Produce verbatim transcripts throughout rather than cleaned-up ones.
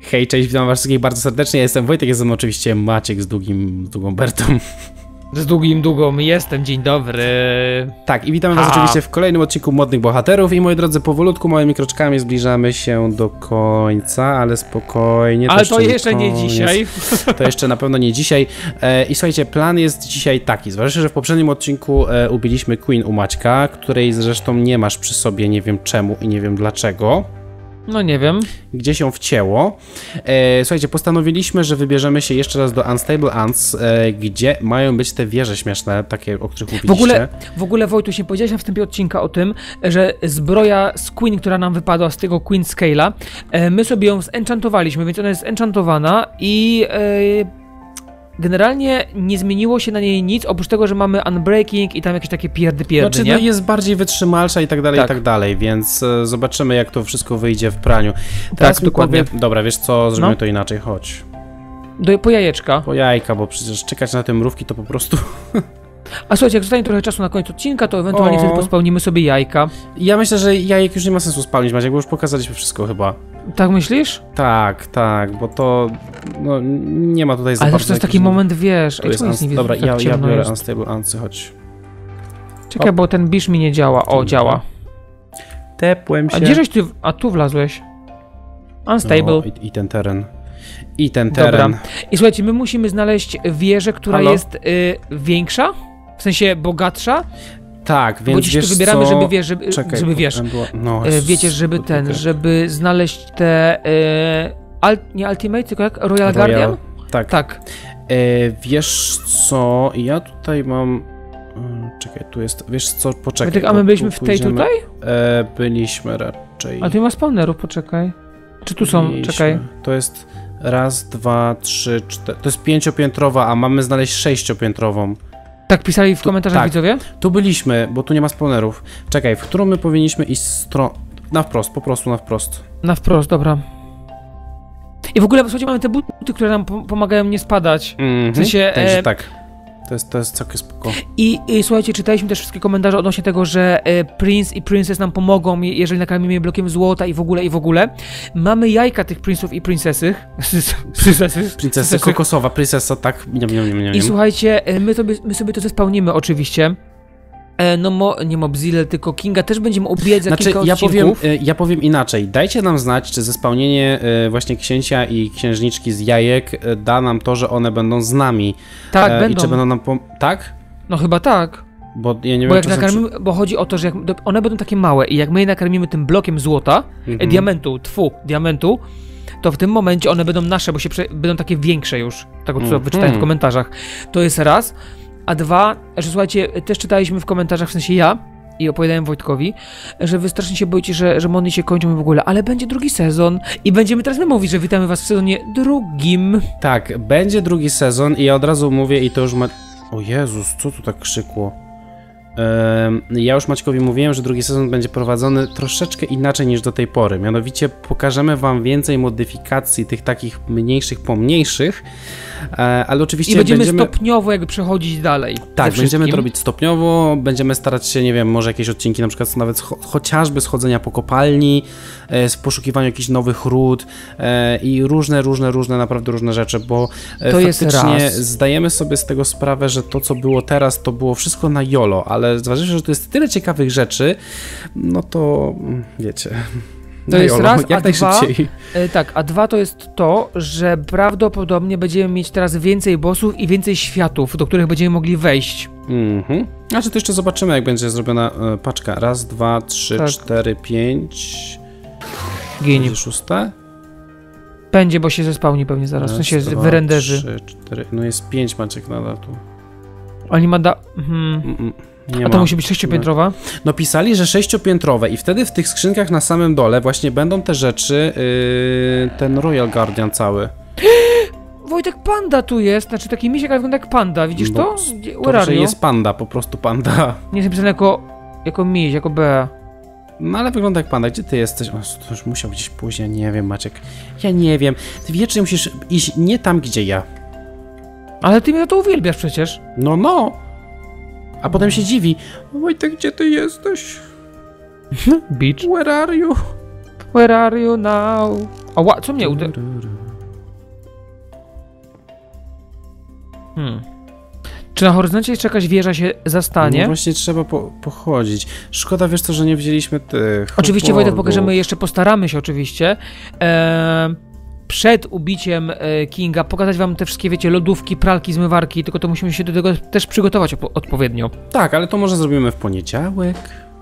Hej, cześć, witam was wszystkich bardzo serdecznie, ja jestem Wojtek, jestem oczywiście Maciek z długim, z długą Bertą. Z długim, długą jestem, dzień dobry. Tak, i witamy was ha. oczywiście w kolejnym odcinku Modnych Bohaterów i moi drodzy, powolutku, małymi kroczkami zbliżamy się do końca, ale spokojnie. To ale jeszcze to jeszcze nie, nie dzisiaj. To jeszcze na pewno nie dzisiaj. E, I słuchajcie, plan jest dzisiaj taki, zważywszy, że w poprzednim odcinku e, ubiliśmy Queen u Maćka, której zresztą nie masz przy sobie, nie wiem czemu i nie wiem dlaczego. No nie wiem. Gdzieś ją wcięło. E, słuchajcie, postanowiliśmy, że wybierzemy się jeszcze raz do Unstable Ants, e, gdzie mają być te wieże śmieszne, takie, o których mówiliście. W ogóle, w ogóle Wojtuś, nie powiedziałeś na wstępie odcinka o tym, że zbroja z Queen, która nam wypadła z tego Queen Scale'a, e, my sobie ją zenchantowaliśmy, więc ona jest enchantowana i e, generalnie nie zmieniło się na niej nic, oprócz tego, że mamy unbreaking i tam jakieś takie pierdy pierdy, Znaczy, nie? no jest bardziej wytrzymalsza i tak dalej, Tak. i tak dalej, więc e, zobaczymy, jak to wszystko wyjdzie w praniu. Teraz Tak, mi dokładnie. Powie... Dobra, wiesz co, zrobimy No. to inaczej, chodź. Do, po jajeczka. Po jajka, bo przecież czekać na te mrówki to po prostu... A słuchajcie, jak zostanie trochę czasu na koniec odcinka, to ewentualnie O. wtedy pospełnimy sobie jajka. Ja myślę, że jajek już nie ma sensu spalnić, Maciek, bo już pokazaliśmy wszystko chyba. Tak myślisz? Tak, tak, bo to... No, nie ma tutaj za Ale bardzo to jest taki jakichś- moment, wiesz... To Ej, jest czemu jest unst- nie Dobra, tak ja, ja ciemno biorę jest? Unstable Antsy, chodź. Czekaj, O. bo ten bisz mi nie działa. O, działa. Tepłem się. A gdzie żeś ty... A tu wlazłeś? Unstable. No, i, I ten teren. I ten teren. Dobra. I słuchajcie, my musimy znaleźć wieżę, która Halo? jest y, większa, w sensie bogatsza, Tak, więc bo dziś wiesz tu wybieramy, co? żeby wiesz, żeby, Czekaj, żeby bo wiesz, tam była- no, y, wiecie, żeby ten, okej. żeby znaleźć te, y, al, nie Ultimate, tylko jak? Royal, Guardian? Tak. Tak. E, wiesz co, ja tutaj mam... e, Czekaj, tu jest... Wiesz co, poczekaj. Wojtek, a bo my byliśmy tu w tej pójdziemy- tutaj? E, byliśmy raczej. A tu nie ma spawnerów, poczekaj. Czy tu są? Byliśmy. Czekaj. To jest raz, dwa, trzy, cztery... To jest pięciopiętrowa, a mamy znaleźć sześciopiętrową. Tak pisali w komentarzach tak. widzowie? Tu byliśmy, bo tu nie ma spawnerów. Czekaj, w którą my powinniśmy iść stronę... Na wprost, po prostu na wprost. Na wprost, dobra. I w ogóle, słuchajcie, mamy te buty, które nam po- pomagają nie spadać. Mm-hmm. W sensie, Także e, tak. To jest, to jest całkiem spoko. I, I słuchajcie, czytaliśmy też wszystkie komentarze odnośnie tego, że e, Prince i Princess nam pomogą, je- jeżeli nakarmimy je blokiem złota i w ogóle, i w ogóle. Mamy jajka tych Prince'ów i Princessy. Princessy. Princesa kokosowa, princesa, tak? Nie, nie, nie, nie, nie. I słuchajcie, e, my, sobie, my sobie to zespełnimy oczywiście. E, no mo, nie Mobzilla, tylko Kinga też będziemy ubijać za Znaczy, kilka ja odcinków. powiem, y, ja powiem inaczej. Dajcie nam znać, czy zespełnienie y, właśnie księcia i księżniczki z jajek y, da nam to, że one będą z nami. Tak, E, będą. I czy będą nam pom- Tak? No chyba tak. Bo ja nie Bo wiem, jak czasem, nakarmimy, bo chodzi o to, że jak one będą takie małe i jak my je nakarmimy tym blokiem złota, e, Mhm. diamentu, tfu, diamentu, to w tym momencie one będą nasze, bo się prze, będą takie większe już, tego co Mhm. wyczytałem w komentarzach. To jest raz, a dwa, że słuchajcie, też czytaliśmy w komentarzach, w sensie ja i opowiadałem Wojtkowi, że wy strasznie się boicie, że, że mody się kończą i w ogóle, ale będzie drugi sezon i będziemy teraz my mówić, że witamy was w sezonie drugim. Tak, będzie drugi sezon i ja od razu mówię i to już ma... O Jezus, co tu tak krzykło? Em, ja już Maćkowi mówiłem, że drugi sezon będzie prowadzony troszeczkę inaczej niż do tej pory. Mianowicie pokażemy wam więcej modyfikacji tych takich mniejszych, pomniejszych, e, ale oczywiście I będziemy, będziemy... stopniowo jakby przechodzić dalej. Tak, ze będziemy wszystkim. to robić stopniowo, będziemy starać się, nie wiem, może jakieś odcinki, na przykład nawet cho- chociażby schodzenia po kopalni, e, z poszukiwania jakichś nowych ród e, i różne, różne, różne, naprawdę różne rzeczy, bo e, To jest faktycznie raz. zdajemy sobie z tego sprawę, że to, co było teraz, to było wszystko na jolo, ale zważywszy, że to jest tyle ciekawych rzeczy, no to mm, wiecie... To na jest jolo, raz, jak a dwa, najszybciej. e, tak, a dwa to jest to, że prawdopodobnie będziemy mieć teraz więcej bossów i więcej światów, do których będziemy mogli wejść. Mhm. Znaczy to jeszcze zobaczymy, jak będzie zrobiona e, paczka. Raz, dwa, trzy, Tak. cztery, pięć... Ginie. Będzie szóste? Będzie, bo się zespałni pewnie zaraz, w Raz, sensie dwa, wyrenderzy. trzy, cztery. No jest pięć Maciek nadal tu. Oni ma da... Mhm. Mm, mm, nie A to ma. musi być sześciopiętrowa? No pisali, że sześciopiętrowe i wtedy w tych skrzynkach na samym dole właśnie będą te rzeczy, yy, ten Royal Guardian cały. Wojtek, panda tu jest, znaczy taki misiek, ale wygląda jak panda, widzisz Bo to? s- Gdzie- To, Where are że you? jest panda, po prostu panda. Nie jest napisane jako... jako miś, jako B. No ale wygląda jak panda. Gdzie ty jesteś? O, to już musiał gdzieś pójść, ja nie wiem, Maciek. Ja nie wiem. Ty wiecznie musisz iść nie tam, gdzie ja. Ale ty mnie za to uwielbiasz przecież. No, no. A potem się dziwi. Wojtek, gdzie ty jesteś? Beach. Where are you? Where are you now? Ała, co mnie uderzyło? Hmm. Czy na horyzoncie jeszcze jakaś wieża się zastanie? No właśnie trzeba po, pochodzić. Szkoda, wiesz co, że nie wzięliśmy tych... Oczywiście, Wojtek, hoborgów. pokażemy jeszcze, postaramy się oczywiście. Eee, przed ubiciem e, Kinga pokazać wam te wszystkie, wiecie, lodówki, pralki, zmywarki, tylko to musimy się do tego też przygotować op- odpowiednio. Tak, ale to może zrobimy w poniedziałek.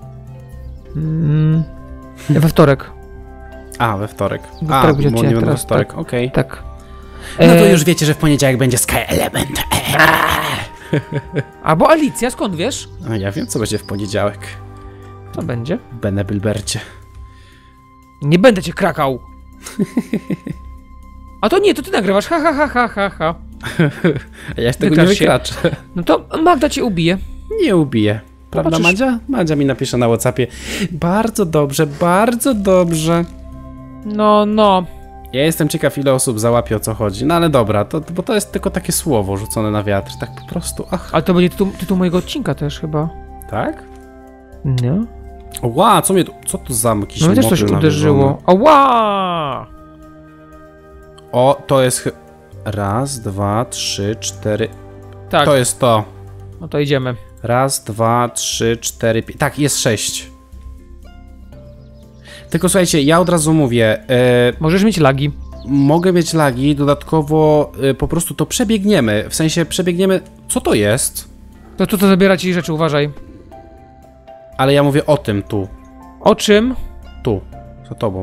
Mm, we wtorek. A, we wtorek. We A, wtorek będzie bo nie odcinek będę we teraz, wtorek, tak. okej. Tak. No to E, już wiecie, że w poniedziałek będzie Sky Element. Albo Alicja, skąd wiesz? A ja wiem, co będzie w poniedziałek. Co będzie? Benebylbercie. Nie będę cię krakał. A to nie, to ty nagrywasz, ha ha ha ha ha ha. A ja tego Wykracz nie się. wykraczę. No to Magda cię ubije. Nie ubiję. Prawda, Zobaczysz. Madzia? Madzia mi napisze na WhatsAppie. Bardzo dobrze, bardzo dobrze. No, no. Ja jestem ciekaw, ile osób załapie, o co chodzi. No ale dobra, to, bo to jest tylko takie słowo rzucone na wiatr. Tak po prostu, ach. Ale to będzie tytuł, tytuł mojego odcinka też chyba. Tak? Nie? Ła, co mnie tu, co to za jakiś No mnie też coś motyl uderzyło. Ała! O, to jest... chy- Raz, dwa, trzy, cztery... Tak, To jest to. no to idziemy. Raz, dwa, trzy, cztery, pięć... Tak, jest sześć. Tylko słuchajcie, ja od razu mówię... E, Możesz mieć lagi. mogę mieć lagi, dodatkowo e, po prostu to przebiegniemy. W sensie przebiegniemy... Co to jest? To to, to zabiera ci rzeczy, uważaj. Ale ja mówię o tym tu. O czym? Tu. Za tobą.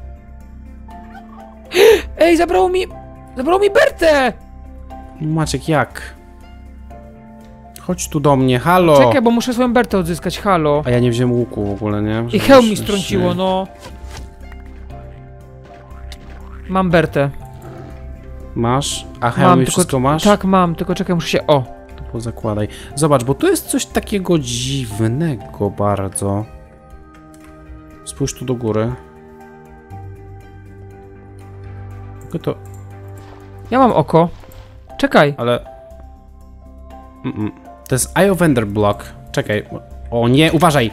Ej, zabrało mi... Zabrało mi Bertę! Maciek, jak? Chodź tu do mnie, halo! Czekaj, bo muszę swoją Bertę odzyskać, halo. A ja nie wziąłem łuku w ogóle, nie? I Żeby hełm mi jeszcze- strąciło, no. Mam Bertę. Masz? A hełm i tylko- wszystko masz? Tak, mam, tylko czekaj, muszę się... O! To pozakładaj. Zobacz, bo tu jest coś takiego dziwnego bardzo. Spójrz tu do góry. Tylko to... Ja mam oko. Czekaj. Ale... Mm-mm. To jest Eye of Ender Block. Czekaj. O nie, uważaj!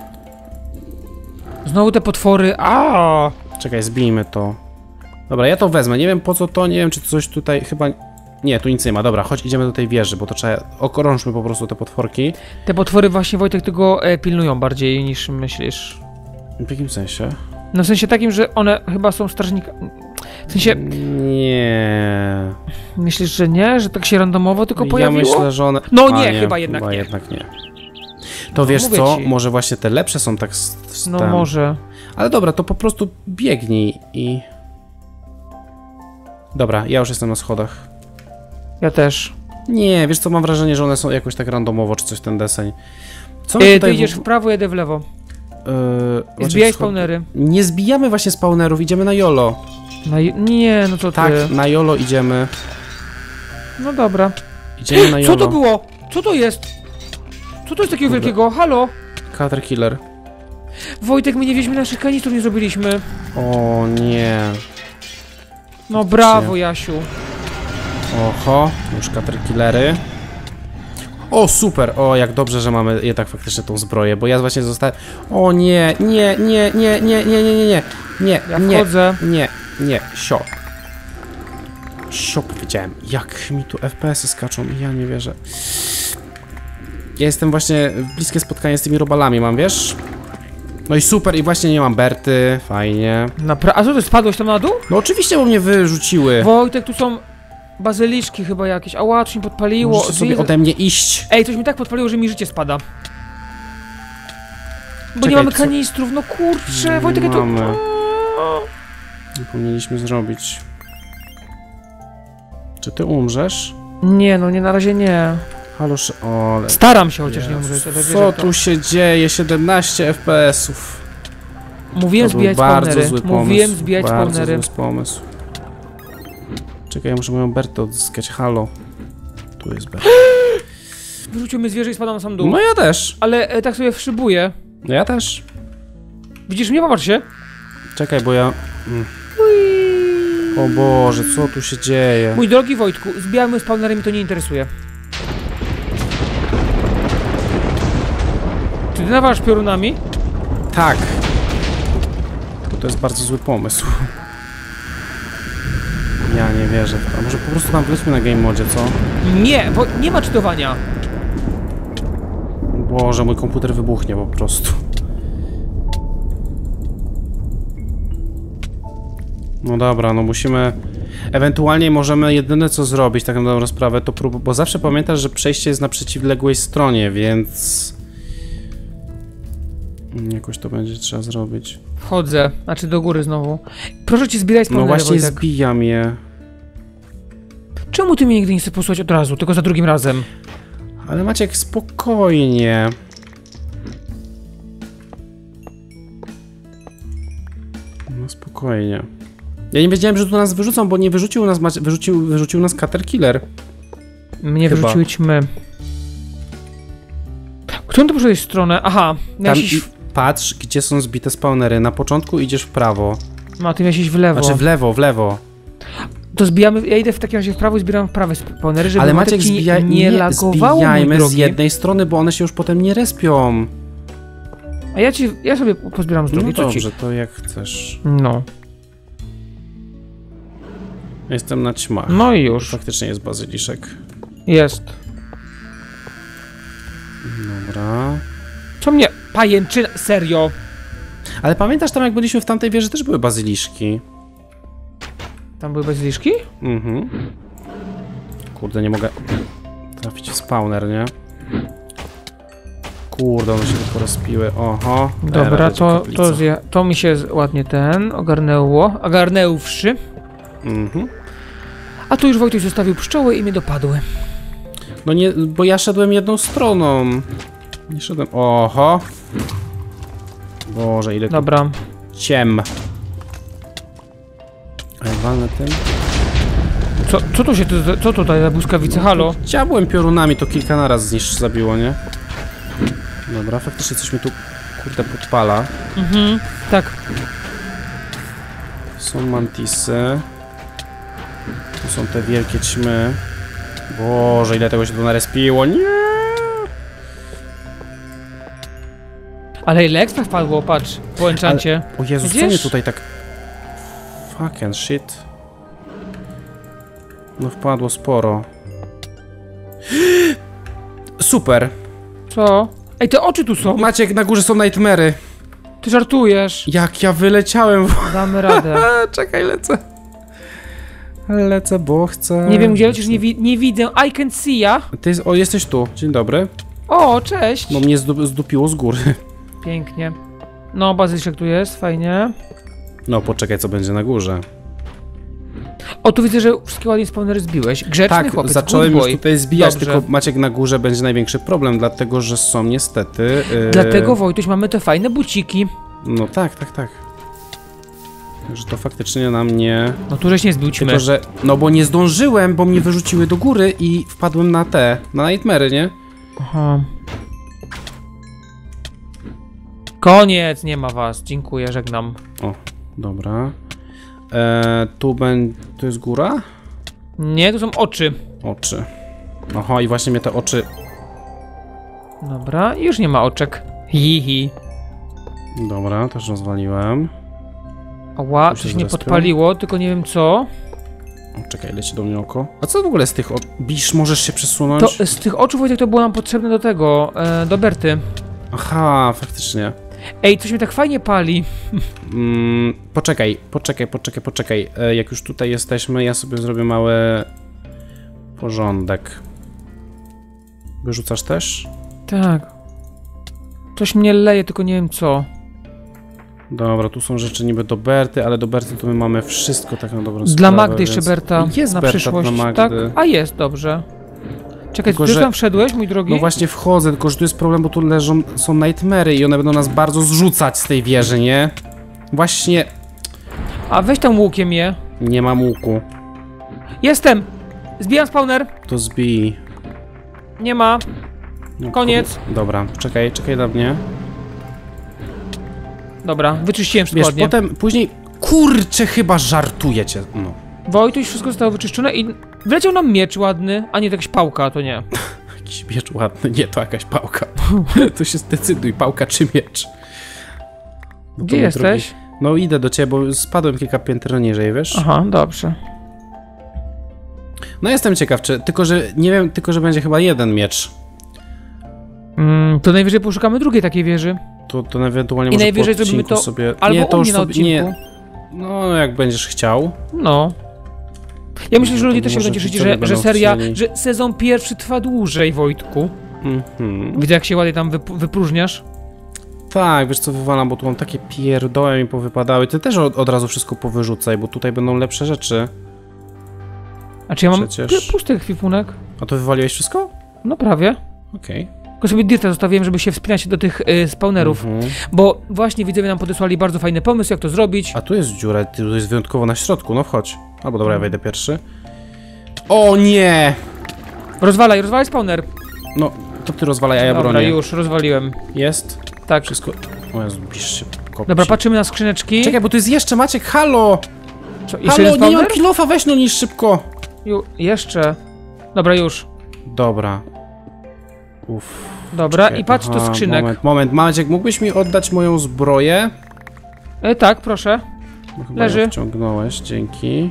Znowu te potwory. A! Czekaj, zbijmy to. Dobra, ja to wezmę. Nie wiem po co to, nie wiem czy coś tutaj chyba... Nie, tu nic nie ma. Dobra, chodź, idziemy do tej wieży, bo to trzeba... Okrążmy po prostu te potworki. Te potwory właśnie, Wojtek, tego e, pilnują bardziej niż myślisz. W jakim sensie? No w sensie takim, że one chyba są strażnikami. W sensie, Nie. myślisz, że nie? Że tak się randomowo tylko pojawiło? Ja myślę, że one... No A, nie, chyba jednak chyba nie. jednak nie. To No, wiesz mówię co, ci. może właśnie te lepsze są tak... z- z No ten- może. Ale dobra, to po prostu biegnij i... Dobra, ja już jestem na schodach. Ja też. Nie, wiesz co, mam wrażenie, że one są jakoś tak randomowo, czy coś ten deseń. Co my E, ty tutaj idziesz w... w prawo, jedę w lewo. Yy, I zbijaj schod- spawnery. Nie zbijamy właśnie spawnerów, idziemy na YOLO. No i... Nie, no co ty. Tak, na YOLO idziemy. No dobra. Idziemy na YOLO. Co to było? Co to jest? Co to jest takiego Kurde. wielkiego? Halo? Cutter Killer. Wojtek, my nie wieźmy naszych kanistrów, nie zrobiliśmy. O nie. No brawo, Jasiu. Oho, już Cutter Killery. O, super! O, jak dobrze, że mamy jednak faktycznie tą zbroję, bo ja właśnie zostałem... O nie, nie, nie, nie, nie, nie, nie, nie, nie, nie, Ja nie, wchodzę. nie, nie, sio. Sio powiedziałem. Jak mi tu F P S-y skaczą, ja nie wierzę. Ja jestem właśnie w bliskie spotkanie z tymi robalami, mam, wiesz? No i super, i właśnie nie mam Berty, fajnie. Napra A co, ty spadłeś tam na dół? No oczywiście, bo mnie wyrzuciły. Wojtek, tu są bazyliszki chyba jakieś. Ała, coś mi podpaliło. Możecie sobie Jezu. ode mnie iść. Ej, coś mi tak podpaliło, że mi życie spada. Bo Czekaj, nie mamy co- kanistrów, no kurczę, Nie Wojtek, ja tu... mamy. Nie powinniśmy zrobić. Czy ty umrzesz? Nie, no nie, na razie nie. Halo, sz- o, ale... Staram się chociaż nie umrzeć, ale wiesz, Co jak to... tu się dzieje? siedemnaście F P S-ów. Mówiłem To był zbijać bardzo spawnery. zły pomysł. Mówiłem zbijać bardzo spawnery. zły pomysł. Czekaj, ja muszę moją Bertę odzyskać. Halo. Tu jest Berta. Wyrzucił mnie zwierzę i spadam na sam dół. No ja też. Ale e, tak sobie wszybuję. No ja też. Widzisz mnie? Popatrz się. Czekaj, bo ja... Mm. O Boże, co tu się dzieje? Mój drogi Wojtku, zbijamy spawnery, mi to nie interesuje. Czy ty nawalasz piorunami? Tak. To jest bardzo zły pomysł. nie wierzę w to. A może po prostu tam wlećmy na game modzie, co? Nie, bo nie ma czytowania. Boże, mój komputer wybuchnie po prostu. No dobra, no musimy... Ewentualnie możemy jedyne co zrobić, tak na dobrą sprawę, to prób... Bo zawsze pamiętasz, że przejście jest na przeciwległej stronie, więc... Jakoś to będzie trzeba zrobić. Wchodzę, znaczy do góry znowu. Proszę cię, zbieraj spawnery, No właśnie Wojtek. zbijam je. Czemu ty mnie nigdy nie chcesz posłać od razu, tylko za drugim razem? Ale Maciek, spokojnie. No spokojnie. Ja nie wiedziałem, że tu nas wyrzucą, bo nie wyrzucił nas, Macie... wyrzucił, wyrzucił nas Caterkiller. Mnie Chyba. wyrzuciły ćmy. Którą to poszedłeś stronę? Aha, Tam miałeś iść... i patrz, gdzie są zbite spawnery. Na początku idziesz w prawo. No, ty miałeś iść w lewo. Znaczy w lewo, w lewo. To zbijamy, ja idę w takim razie w prawo i zbieram w prawe spawnery, żeby Ale Wojtek Maciek, ci nie, zbijaj, nie lagowało, mój zbijajmy z drogi. jednej strony, bo one się już potem nie respią. A ja ci, ja sobie pozbieram z drugiej, No co ci? dobrze, to jak chcesz. No. Jestem na ćmach. No i już. Faktycznie jest bazyliszek. Jest. Dobra. Co mnie... Pajęczyna... Serio? Ale pamiętasz, tam jak byliśmy w tamtej wieży, też były bazyliszki. Tam były bazyliszki? Mhm. Kurde, nie mogę trafić w spawner, nie? Kurde, one się tylko rozpiły. Oho. Dobra, Era, to, kaplica. to, zje, to mi się z- ładnie ten ogarnęło. Ogarnęłwszy. Mhm. A tu już Wojtuś zostawił pszczoły i mnie dopadły. No nie, bo ja szedłem jedną stroną. Nie szedłem. Oho. Boże, ile tu Dobra. ciem. A jak walnę tym? Co, co tu się, tu- co tutaj za błyskawice? Halo? Ciabłem piorunami, to kilka naraz zniszcz zabiło, nie? Dobra, faktycznie coś mi tu, kurde, podpala. Mhm, tak. Są mantisy. Tu są te wielkie ćmy. Boże, ile tego się tu narespiło, nie! Ale ile ekstra wpadło, patrz, po enchancie. O Jezus, co Widzisz? mnie tutaj tak... Fucking shit. No wpadło sporo. Super. Co? Ej, te oczy tu są! Maciek, na górze są nightmary. Ty żartujesz! Jak ja wyleciałem w... Damy radę. Czekaj, lecę. Lecę, bo chcę... Nie wiem gdzie lecisz, nie, wi nie widzę. I can see ya! Ty, o, jesteś tu. Dzień dobry. O, cześć! No mnie zdu zdupiło z góry. Pięknie. No, bazyliszek tu jest, fajnie. No, poczekaj, co będzie na górze. O, tu widzę, że wszystkie ładnie spawnery zbiłeś. Grzeczny Tak, chłopiec, zacząłem good już boy. tutaj zbijać, Dobrze. tylko Maciek, na górze będzie największy problem, dlatego, że są niestety... Yy... Dlatego, Wojtuś, mamy te fajne buciki. No tak, tak, tak. Że to faktycznie na mnie... No tu żeś nie zbił ćmy. Tylko, że... No bo nie zdążyłem, bo mnie wyrzuciły do góry i wpadłem na te, na nightmary, nie? Aha. Koniec, nie ma was. Dziękuję, żegnam. O, dobra. E, tu będzie... Tu jest góra? Nie, tu są oczy. Oczy. Oho, i właśnie mnie te oczy... Dobra, już nie ma oczek. Hihi. Dobra, też rozwaliłem. Ała, Tu się coś mnie zrespią. podpaliło, tylko nie wiem co. O, czekaj, leci do mnie oko. A co w ogóle z tych oczu? Bisz, możesz się przesunąć? To z tych oczu, Wojtek, to było nam potrzebne do tego, e, do Berty. Aha, faktycznie. Ej, coś mnie tak fajnie pali. Mm, poczekaj, poczekaj, poczekaj, poczekaj. E, jak już tutaj jesteśmy, ja sobie zrobię mały porządek. Wyrzucasz też? Tak. Coś mnie leje, tylko nie wiem co. Dobra, tu są rzeczy niby do Berty, ale do Berty to my mamy wszystko tak na dobrą sprawę. Dla Magdy jeszcze więc- Berta. Jest na Berta przyszłość. dla Magdy. Tak? A jest, dobrze. Czekaj, Tylko, ty że- tam wszedłeś, mój drogi? No właśnie wchodzę, tylko że tu jest problem, bo tu leżą, są nightmary i one będą nas bardzo zrzucać z tej wieży, nie? Właśnie A weź tam łukiem je. nie mam łuku. Jestem! Zbijam spawner. To zbij. Nie ma. No, Koniec. kur- Dobra, czekaj, czekaj na mnie. Dobra, wyczyściłem wszystko Wiesz, ładnie. potem, później... Kurczę, chyba żartujecie. No. Wojtuś, wszystko zostało wyczyszczone i wleciał nam miecz ładny, a nie jakaś pałka, to nie. Jakiś miecz ładny, nie, to jakaś pałka. To się zdecyduj, pałka czy miecz. No to Gdzie mój jesteś? drogi- No idę do ciebie, bo spadłem kilka pięter niżej, wiesz? Aha, dobrze. No jestem ciekaw, czy... Tylko, że nie wiem, tylko, że będzie chyba jeden miecz. Mm, to najwyżej poszukamy drugiej takiej wieży. To, to ewentualnie I może najwyżej po zrobimy to sobie... albo nie, to u już mnie na sobie... odcinku. Nie. No, jak będziesz chciał. No. Ja myślę, że No to ludzie też się może będą cieszyć, widzowie że, że będą seria, chcieli. że sezon pierwszy trwa dłużej, Wojtku. Mhm. Widzę, jak się ładnie tam wyp wypróżniasz. Tak, wiesz co wywalam, bo tu mam takie pierdoły mi powypadały. Ty też od, od razu wszystko powyrzucaj, bo tutaj będą lepsze rzeczy. A czy ja mam Przecież- pusty ekwipunek? A to wywaliłeś wszystko? No prawie. Okej. Tylko sobie dirta zostawiłem, żeby się wspinać do tych y, spawnerów. Mhm. Bo właśnie widzowie nam podesłali bardzo fajny pomysł, jak to zrobić. A tu jest dziura, tu jest wyjątkowo na środku, no wchodź. Albo dobra, ja wejdę pierwszy. O nie! Rozwalaj, rozwalaj spawner. No, to ty rozwalaj, a ja Dobra, bronię. już, rozwaliłem. Jest? Tak. Wszystko... O Jezu, pisz się, kopci. Dobra, patrzymy na skrzyneczki. Czekaj, bo tu jest jeszcze, Maciek, halo! Co, jeszcze Halo, jeden nie mam spawner? kilofa, weź no niż szybko! Ju, jeszcze. Dobra, już. Dobra. Uff. Dobra, Czekaj, i patrz do aha, skrzynek. Moment, moment, Maciek, mógłbyś mi oddać moją zbroję? E, tak, proszę. No, chyba Leży. ją wciągnąłeś, dzięki.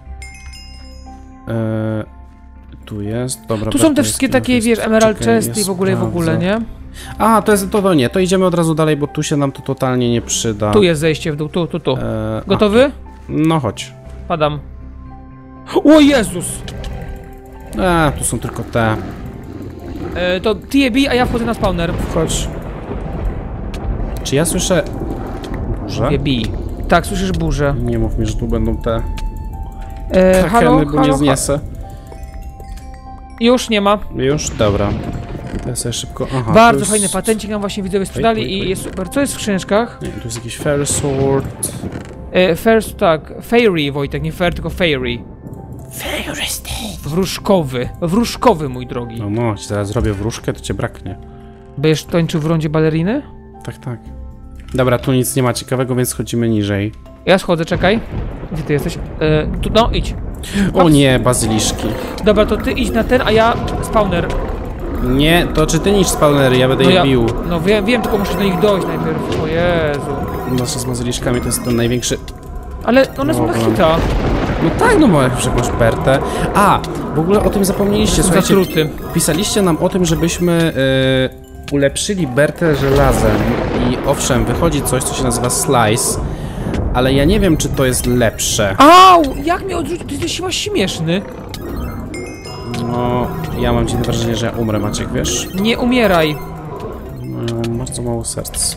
E, tu jest, dobra. Tu są te Berta wszystkie jest, takie, jest, wiesz, emerald czekaj, chesty i w ogóle, i w ogóle, sprawdzę. nie? A, to jest, to, to nie, to idziemy od razu dalej, bo tu się nam to totalnie nie przyda. Tu jest zejście w dół, tu, tu, tu. E, Gotowy? A, no chodź. Padam. O Jezus! E, tu są tylko te. E, to ty je bij, a ja wchodzę na spawner. Chodź. Czy ja słyszę... burzę? Je bij. Tak, słyszysz burzę. Nie mów mi, że tu będą te E, halo, krakeny, bo halo, nie ha- zniesę. Już nie ma. Już? Dobra. To ja sobie szybko... Aha, Bardzo tu jest... fajny patencik nam właśnie widzowie sprzedali wait, wait. i jest super. Co jest w skrzyneczkach? Nie, tu jest jakiś Fairy Sword. E, first, tak, Fairy, Wojtek, nie fair, tylko Fairy. Fairy Stone. Wróżkowy. Wróżkowy, mój drogi. No no, zaraz zrobię wróżkę, to cię braknie. Będziesz tańczył w rondzie baleriny? Tak, tak. Dobra, tu nic nie ma ciekawego, więc schodzimy niżej. Ja schodzę, czekaj. Gdzie ty jesteś? E, tu, no, idź. O nie, bazyliszki. Dobra, to ty idź na ten, a ja spawner. Nie, to czy ty niż spawnery, ja będę No je ja, bił. no wiem, wiem, tylko muszę do nich dojść najpierw. O Jezu. Nasze z bazyliszkami to jest ten największy... Ale one są na Problem. hita. No tak, no bo jak masz Bertę. A, w ogóle o tym zapomnieliście, Są słuchajcie. zatruty. Pisaliście nam o tym, żebyśmy y, ulepszyli Bertę żelazem. I owszem, wychodzi coś, co się nazywa Slice. Ale ja nie wiem, czy to jest lepsze. Au! Jak mnie odrzucił? Ty jesteś chyba śmieszny. No, ja mam dziwne wrażenie, że ja umrę, Maciek, wiesz? Nie umieraj. No, ja mam bardzo mało serc.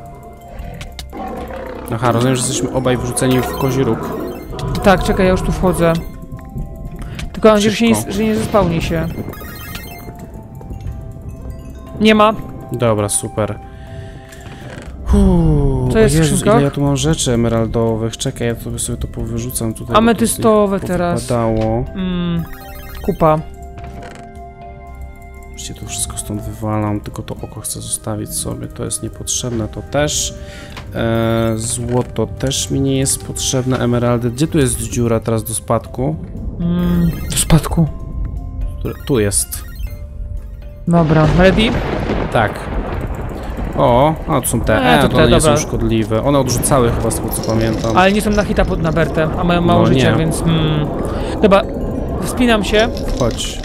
Aha, rozumiem, że jesteśmy obaj wrzuceni w kozi róg. Tak, czekaj, ja już tu wchodzę. Tylko mam nadzieję, że, się nie, Szybko. że nie zespałni się. Nie ma. Dobra, super. Uuu, Co jest w o Jezus, skrzynkach? ile ja tu mam rzeczy emeraldowych. Czekaj, ja to sobie to powyrzucam tutaj. Ametystowe teraz. Padało. Mm, kupa. Oczywiście to wszystko stąd wywalam, tylko to oko chcę zostawić sobie. To jest niepotrzebne, to też. E, złoto też mi nie jest potrzebne. Emeraldy. Gdzie tu jest dziura teraz do spadku? Mm, w spadku. Tu, tu jest. Dobra, ready? Tak. O, a tu są te. E, E, to to te, one nie dobra. są szkodliwe. One odrzucały chyba z tego, co pamiętam. Ale nie są na hita pod na Bertę, a mają mało No, życia, nie. więc... Mm. Dobra, wspinam się. Chodź.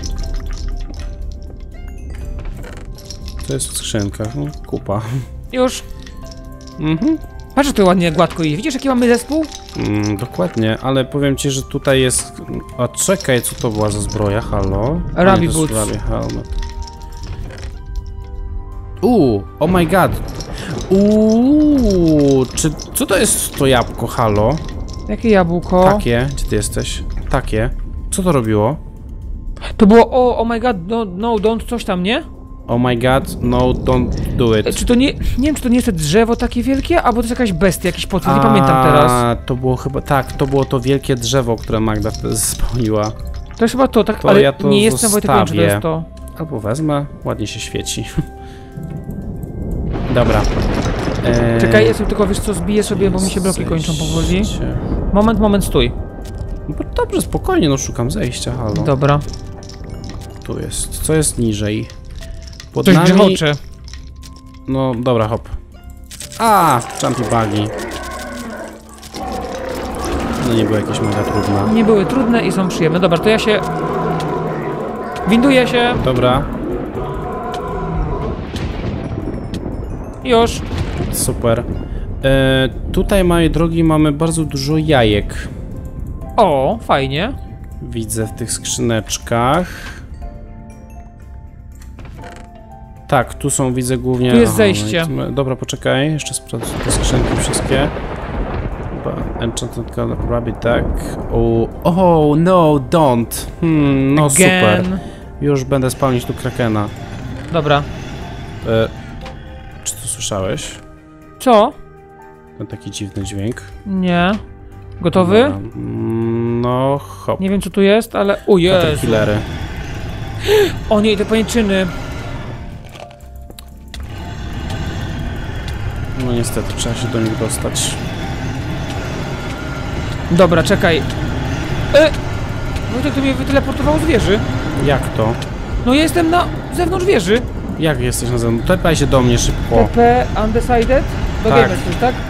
To jest w skrzynkach, no, kupa. Już. Mhm. Patrz, jak to ładnie gładko idzie. Widzisz, jaki mamy zespół? Mm, dokładnie, ale powiem ci, że tutaj jest... A czekaj, co to była za zbroja? Halo? A Rabi nie, to jest boots. Rabi helmet. Uuu, oh my god. Uuu, czy... Co to jest to jabłko, halo? Jakie jabłko? Takie, gdzie ty jesteś? Takie. Co to robiło? To było, o, oh my god, no, no, don't, coś tam, nie? Oh my god, no, don't do E, it. Czy to nie, nie wiem, czy to nie jest to drzewo takie wielkie, albo to jest jakaś bestia, jakiś potwór, nie pamiętam teraz. A, to było chyba, tak, to było to wielkie drzewo, które Magda wtedy spełniła. To jest chyba to, tak, To ale ja to nie jestem Wojtek pewien, czy to zostawię. jest to. Albo wezmę, ładnie się świeci. Dobra. Eee, Czekaj, ja sobie tylko, wiesz co, zbiję sobie, bo mi się bloki kończą powoli. zejście. Moment, moment, stój. No bo dobrze, spokojnie, no szukam zejścia, halo. Dobra. Tu jest, co jest niżej? Pod Coś nami... grzechocze. No, dobra, hop. A, jumpy buggy. No nie były jakieś mega trudne. Nie były trudne i są przyjemne. Dobra, to ja się... Winduję się. Dobra. Już. Super. E, tutaj, moi drogi, mamy bardzo dużo jajek. O, fajnie. Widzę w tych skrzyneczkach. Tak, tu są, widzę głównie... Tu jest Aha, zejście. no i tu... Dobra, poczekaj, jeszcze sprawdzę te skrzynki wszystkie. Chyba Enchanted Color Rabbit, tak. O, oh, no, don't. Hmm, no Again. super. Już będę spełnić tu krakena. Dobra. E, czy to słyszałeś? Co? Ten taki dziwny dźwięk. Nie. Gotowy? Dobra. Mm, no, hop. Nie wiem co tu jest, ale... O Jezu. Caterpillary. O nie, te pajęczyny. No niestety, trzeba się do nich dostać. Dobra, czekaj. E! Wojtek, to mnie wyteleportowało z wieży. Jak to? No ja jestem na zewnątrz wieży. Jak jesteś na zewnątrz? Tepaj się do mnie szybko. T P undecided? Do Tak. Gamers coś, tak?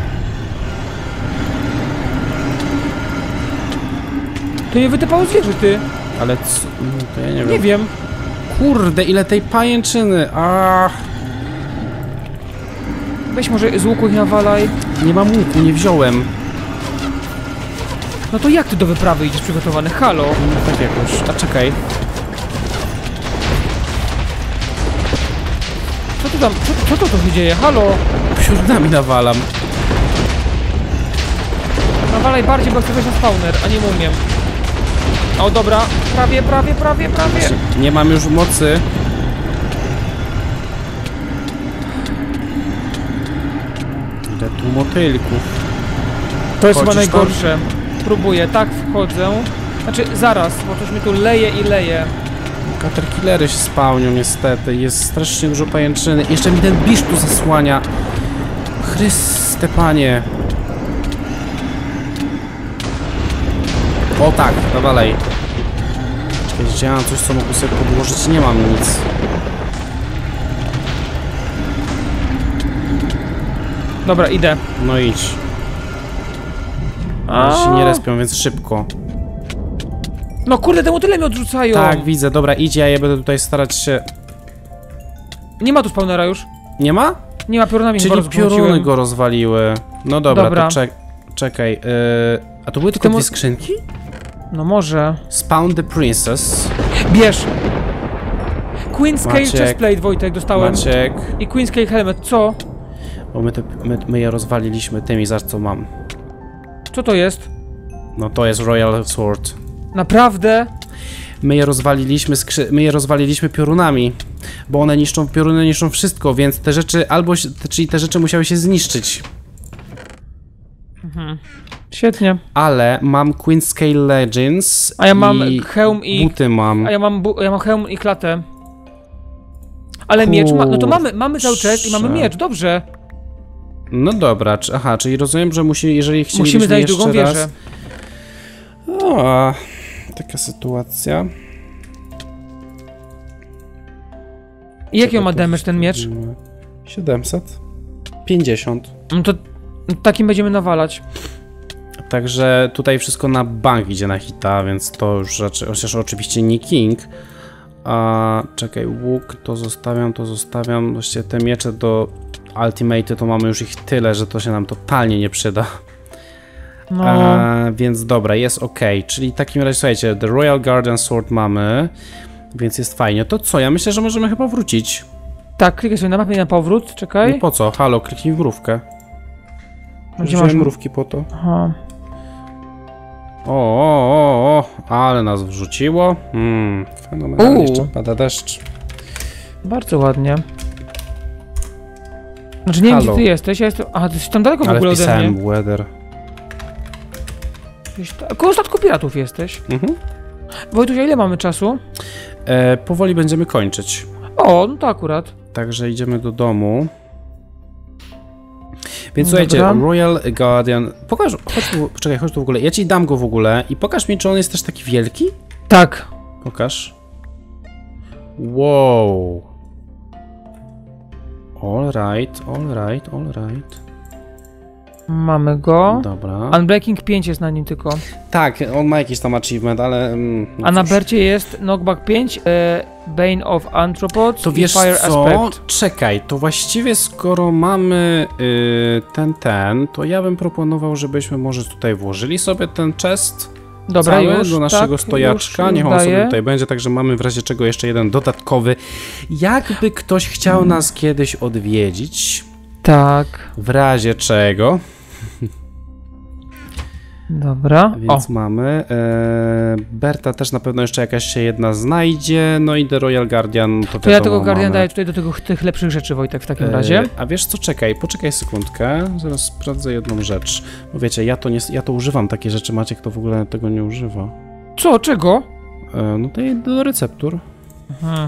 To mnie wytepało z wieży, ty. Ale co? No, to ja nie wiem. Nie wiem. Kurde, ile tej pajęczyny! Ach, Weź może z łuku ich nawalaj. nie mam łuku, nie wziąłem. No to jak ty do wyprawy idziesz przygotowany? Halo? No, tak jakoś. A czekaj. Co tu tam? Co, co to tu się dzieje? Halo? Wśród nami nawalam. Nawalaj bardziej, bo chcę wejść na spawner, a nie umiem. O dobra, prawie, prawie, prawie, prawie. Nie mam już mocy. Ile tu motylków. To jest chyba Wchodzisz tam? najgorsze. Próbuję, tak wchodzę. Znaczy zaraz, bo coś mi tu leje i leje. Caterpillary się spawnią niestety. Jest strasznie dużo pajęczyny. Jeszcze mi ten bisz tu zasłania. Chryste panie. O tak, dawalej. Czekaj, widziałem coś, co mogę sobie podłożyć. Nie mam nic. Dobra, idę. No idź. A. Ale się nie respią, więc szybko. No kurde, te motyle mnie odrzucają. Tak, widzę. Dobra, idź, ja będę tutaj starać się... Nie ma tu spawnera już. Nie ma? Nie ma, piorunami Czyli chyba rozgwałciłem. pioruny go rozwaliły. No dobra, Dobra. to czek czekaj. Yy... A to były tylko Temu- dwie skrzynki? No może. Spawn the Princess. Bierz! Queen Scale Maciek. Chestplate, Wojtek, dostałem. Maciek. I Queen Scale Helmet, co? Bo my, te, my, my je rozwaliliśmy tymi, za co mam. Co to jest? No to jest Royal Sword. Naprawdę? My je rozwaliliśmy, skrzy... my je rozwaliliśmy piorunami. Bo one niszczą, pioruny niszczą wszystko, więc te rzeczy albo, się- te, czyli te rzeczy musiały się zniszczyć. Mhm. Świetnie. Ale mam Queen Scale Legends. A ja mam i hełm i... buty mam. A ja mam, bu- ja mam hełm i klatę. Ale miecz ma... No to mamy, mamy cały chest i mamy Kurczę. miecz, dobrze. No dobra, czy, aha, czyli rozumiem, że musi, jeżeli chcielibyśmy Musimy znaleźć jeszcze drugą raz... wieżę. O, taka sytuacja. I jaki Czekaj, on ma to damage ten miecz? wstawimy. siedemset. pięćdziesiąt. No to no takim będziemy nawalać. Także tutaj wszystko na bank idzie na hita, więc to już raczej, chociaż oczywiście nie king. A czekaj, łuk to zostawiam, to zostawiam. Właściwie te miecze do Ultimate to mamy już ich tyle, że to się nam totalnie nie przyda. No. A, więc dobra, jest ok. Czyli w takim razie, słuchajcie, The Royal Guardian Sword mamy, więc jest fajnie. To co? Ja myślę, że możemy chyba wrócić. Tak, klikaj sobie na mapie na powrót, czekaj. No po co? Halo, kliknij w mrówkę. Gdzie Wziąłem masz- mrówki po to. Aha. O, o, o, o, ale nas wrzuciło. Hmm, fenomenalnie, Uuu. jeszcze pada deszcz. Bardzo ładnie. Znaczy nie wiem Halo. gdzie ty jesteś, ja jestem... Aha, ty jesteś tam daleko w Ale ogóle ode mnie. wpisałem weather. Gdzieś ta... Koło statku piratów jesteś. Mhm. Wojtuś, a ile mamy czasu? E, powoli będziemy kończyć. O, no to akurat. Także idziemy do domu. Więc Dobra. słuchajcie, Royal Guardian... Pokaż, chodź tu, czekaj, chodź tu w ogóle. Ja ci dam go w ogóle i pokaż mi, czy on jest też taki wielki? Tak. Pokaż. Wow. All right, all right, all right. Mamy go. Dobra. Unbreaking pięć jest na nim tylko. Tak, on ma jakiś tam achievement, ale... Mm, no A na cóż. Bercie jest Knockback pięć, e, Bane of Anthropods To i wiesz Fire co? Aspect. Czekaj, to właściwie skoro mamy y, ten, ten, to ja bym proponował, żebyśmy może tutaj włożyli sobie ten chest Dobra, cały już, do naszego tak, stojaczka. już, Niech już on sobie daję. tutaj będzie, także mamy w razie czego jeszcze jeden dodatkowy. Jakby ktoś chciał Hmm. nas kiedyś odwiedzić, Tak, w razie czego, dobra. więc O, mamy. E, Berta też na pewno jeszcze jakaś się jedna znajdzie, no i The Royal Guardian to to ja wiadomo, tego Guardian mamy. daję tutaj do tego, tych lepszych rzeczy, Wojtek, w takim E, razie. A wiesz co, czekaj, poczekaj sekundkę, zaraz sprawdzę jedną rzecz. Bo wiecie, ja to, nie, ja to używam takie rzeczy, Maciek to w ogóle tego nie używa. Co, czego? E, no to do receptur. Hmm.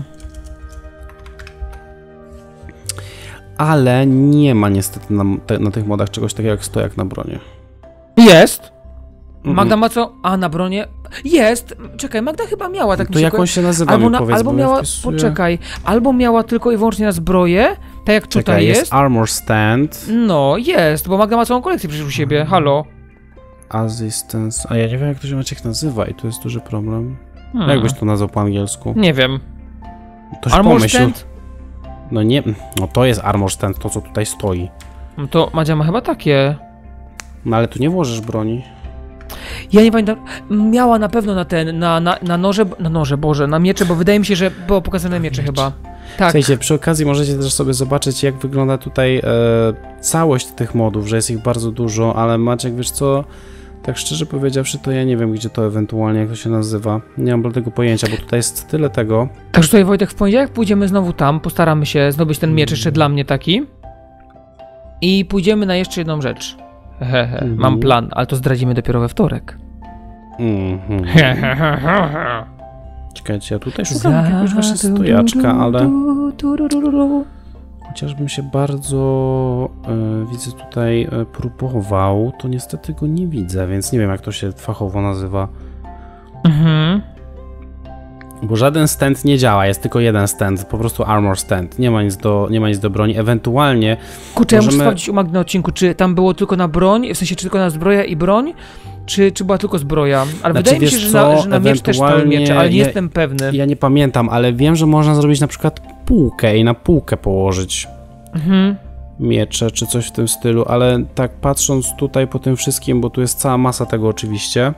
Ale nie ma niestety na, te, na tych modach czegoś takiego jak stojak na bronie. Jest! Mhm. Magda ma co? A, na bronie? Jest! Czekaj, Magda chyba miała, tak mi To się jak ko- on się nazywa, Albo, mi na, powiedz, albo bo ja miała, wpisuję- poczekaj, albo miała tylko i wyłącznie na zbroję, tak jak tutaj Czekaj, jest. jest armor stand, No, jest, bo Magda ma całą kolekcję przecież u siebie, halo. assistance, a ja nie wiem jak to się Maciek nazywa i to jest duży problem. Hmm. Jakbyś to nazwał po angielsku? Nie wiem. Toś Armor pomyśl. stand? No nie, no to jest armor stand, to co tutaj stoi. No to Madzia ma chyba takie. No ale tu nie włożysz broni. Ja nie pamiętam, miała na pewno na ten, na, na, na noże, na noże, Boże, na miecze, bo wydaje mi się, że było pokazane miecze chyba. Tak. Słuchajcie, przy okazji możecie też sobie zobaczyć, jak wygląda tutaj e, całość tych modów, że jest ich bardzo dużo, ale Maciek, wiesz co, tak szczerze powiedziawszy, to ja nie wiem, gdzie to ewentualnie, jak to się nazywa. Nie mam bladego pojęcia, bo tutaj jest tyle tego. Także tutaj, Wojtek, w poniedziałek pójdziemy znowu tam, postaramy się zdobyć ten miecz jeszcze dla mnie taki. I pójdziemy na jeszcze jedną rzecz. Hehe, Mhm. mam plan, ale to zdradzimy dopiero we wtorek. Mhm. Czekajcie, ja tutaj szukam jakiegoś właśnie stojaczka, ale chociażbym się bardzo, e, widzę tutaj, e, próbował, to niestety go nie widzę, więc nie wiem, jak to się fachowo nazywa. Mhm. Bo żaden stand nie działa, jest tylko jeden stand, po prostu armor stand, nie ma nic do, nie ma nic do broni, ewentualnie... Kurczę, ja muszę możemy- sprawdzić u Magdy na odcinku, czy tam było tylko na broń, w sensie czy tylko na zbroję i broń, czy, czy była tylko zbroja. Ale Znaczy, wydaje mi się, wiesz że co, na, że na miecz też stały ewentualnie miecze, ale nie ja- jestem pewny. Ja nie pamiętam, ale wiem, że można zrobić na przykład półkę i na półkę położyć Mhm. miecze, czy coś w tym stylu, ale tak patrząc tutaj po tym wszystkim, bo tu jest cała masa tego oczywiście,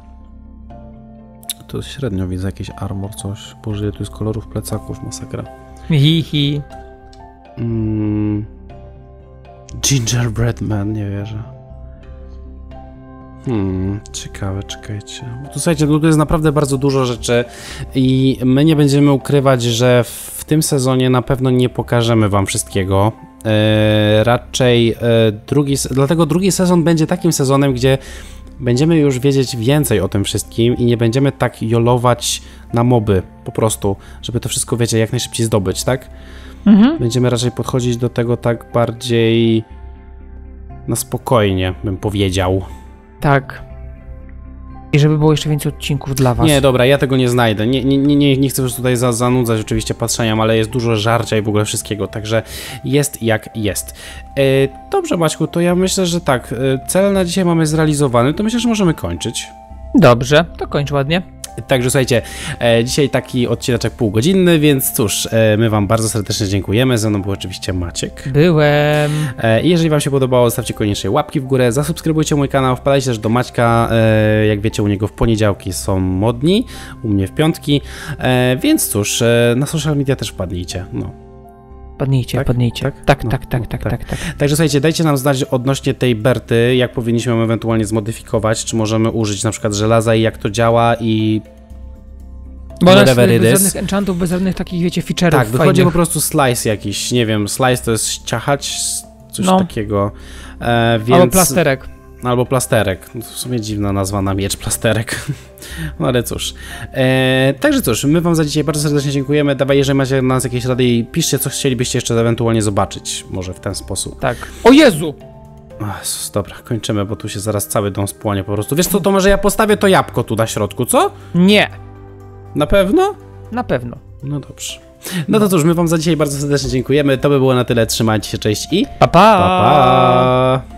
to średnio widzę jakiś armor, coś. Boże, ile tu jest kolorów plecaków, masakra. Hi, hi. Mm. Gingerbread Man, nie wierzę. Hmm, ciekawe, czekajcie. Bo tu słuchajcie, no tu jest naprawdę bardzo dużo rzeczy i my nie będziemy ukrywać, że w tym sezonie na pewno nie pokażemy wam wszystkiego. E, raczej e, drugi, se- dlatego drugi sezon będzie takim sezonem, gdzie będziemy już wiedzieć więcej o tym wszystkim i nie będziemy tak jolować na moby, po prostu, żeby to wszystko, wiecie, jak najszybciej zdobyć, tak? Mhm. Będziemy raczej podchodzić do tego tak bardziej na spokojnie, bym powiedział. Tak. I żeby było jeszcze więcej odcinków dla was. Nie, dobra, ja tego nie znajdę. Nie, nie, nie, nie, nie chcę już tutaj za, zanudzać oczywiście patrzeniem, ale jest dużo żarcia i w ogóle wszystkiego, także jest jak jest. E, dobrze, Maćku, to ja myślę, że tak, e, cel na dzisiaj mamy zrealizowany, to myślę, że możemy kończyć. Dobrze, to kończ ładnie. Także słuchajcie, e, dzisiaj taki odcineczek półgodzinny, więc cóż, e, my wam bardzo serdecznie dziękujemy. Ze mną był oczywiście Maciek. Byłem. E, I jeżeli wam się podobało, zostawcie koniecznie łapki w górę, zasubskrybujcie mój kanał, wpadajcie też do Maćka, e, jak wiecie, u niego w poniedziałki są modni, u mnie w piątki, e, więc cóż, e, na social media też wpadnijcie, no. Padnijcie, Tak? padnijcie. Tak? Tak, No, tak, tak, no, tak, tak. tak, tak. Także słuchajcie, dajcie nam znać odnośnie tej Berty, jak powinniśmy ją ewentualnie zmodyfikować, czy możemy użyć na przykład żelaza i jak to działa i... Bo ona Whatever jest it bez is. żadnych enchantów, bez żadnych takich, wiecie, feature'ów Tak, wychodzi fajnych. po prostu slice jakiś, nie wiem, slice to jest ciachać, coś No. takiego, e, więc... Albo plasterek. Albo plasterek. W sumie dziwna nazwa na miecz, plasterek. No ale cóż. E, także cóż, my wam za dzisiaj bardzo serdecznie dziękujemy. Dawaj, jeżeli macie na nas jakieś rady, piszcie, co chcielibyście jeszcze ewentualnie zobaczyć. Może w ten sposób. Tak. O Jezu! Ach, Jezus, dobra, kończymy, bo tu się zaraz cały dom spłonie po prostu. Wiesz co, to może ja postawię to jabłko tu na środku, co? Nie. Na pewno? Na pewno. No dobrze. No to cóż, my wam za dzisiaj bardzo serdecznie dziękujemy. To by było na tyle. Trzymajcie się, cześć i Pa, pa! pa, pa.